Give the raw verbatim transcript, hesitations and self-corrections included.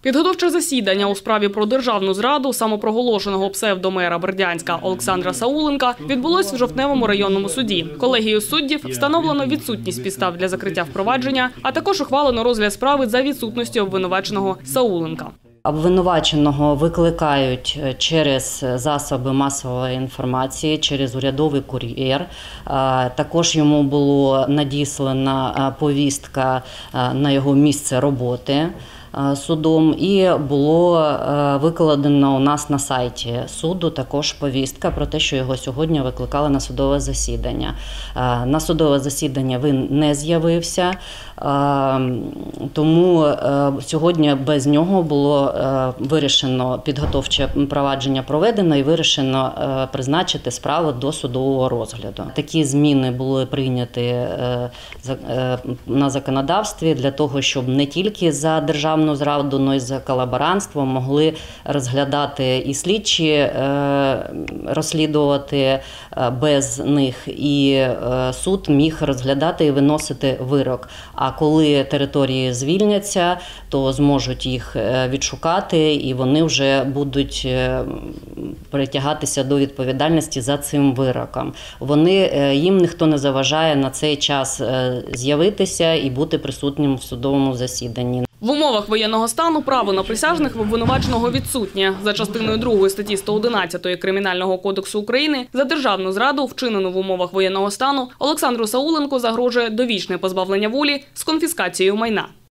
Підготовче засідання у справі про державну зраду самопроголошеного псевдомера Бердянська Олександра Сауленка відбулось в Жовтневому районному суді. Колегією суддів встановлено відсутність підстав для закриття впровадження, а також ухвалено розгляд справи за відсутності обвинуваченого Сауленка. Обвинуваченого викликають через засоби масової інформації, через урядовий кур'єр. Також йому була надіслана повістка на його місце роботи судом і було викладено у нас на сайті суду також повістка про те, що його сьогодні викликали на судове засідання. На судове засідання він не з'явився, тому сьогодні без нього було вирішено підготовче провадження проведено і вирішено призначити справу до судового розгляду. Такі зміни були прийняті на законодавстві для того, щоб не тільки за державну зраду, але й за колаборантство могли розглядати і слідчі, розслідувати без них, і суд міг розглядати і виносити вирок. А коли території звільняться, то зможуть їх відшукати, і вони вже будуть притягатися до відповідальності за цим вироком. Вони, їм ніхто не заважає на цей час з'явитися і бути присутнім в судовому засіданні. В умовах воєнного стану право на присяжних в обвинуваченого відсутнє. За частиною другої статті сто одинадцять Кримінального кодексу України за державну зраду, вчинену в умовах воєнного стану, Олександру Сауленку загрожує довічне позбавлення волі з конфіскацією майна.